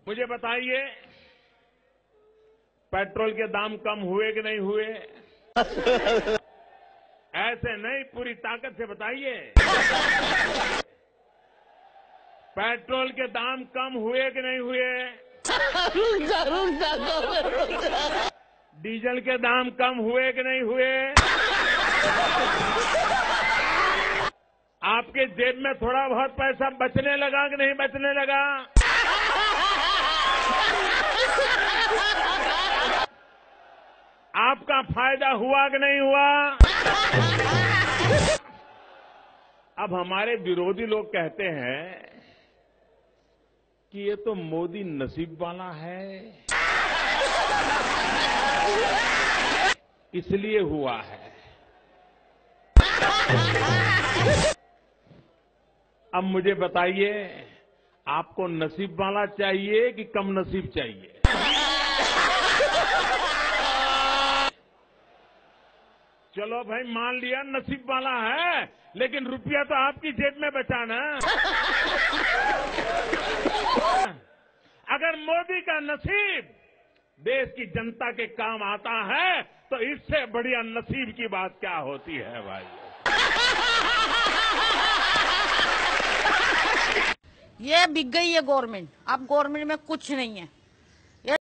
मुझे बताइए, पेट्रोल के दाम कम हुए कि नहीं हुए? ऐसे नहीं, पूरी ताकत से बताइए। पेट्रोल के दाम कम हुए कि नहीं हुए? डीजल के दाम कम हुए कि नहीं हुए? आपके जेब में थोड़ा बहुत पैसा बचने लगा कि नहीं बचने लगा? आपका फायदा हुआ कि नहीं हुआ? अब हमारे विरोधी लोग कहते हैं कि ये तो मोदी नसीब वाला है, इसलिए हुआ है। अब मुझे बताइए, आपको नसीब वाला चाहिए कि कम नसीब चाहिए? चलो भाई, मान लिया नसीब वाला है, लेकिन रुपया तो आपकी जेब में बचा ना। अगर मोदी का नसीब देश की जनता के काम आता है तो इससे बढ़िया नसीब की बात क्या होती है भाई? ये बिक गई है गवर्नमेंट, अब गवर्नमेंट में कुछ नहीं है।